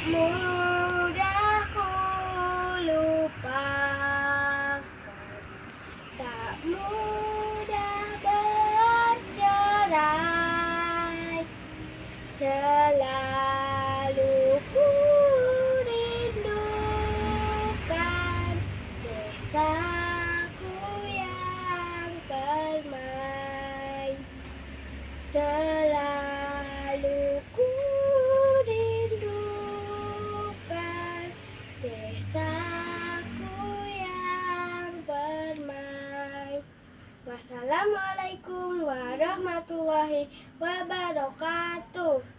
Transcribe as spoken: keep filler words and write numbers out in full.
mudah ku lupakan, tak mudah bercerai. Selalu ku rindukan desaku yang permai. Selalu ku rindukan desaku yang permai. Wassalamualaikum warahmatullahi wabarakatuh.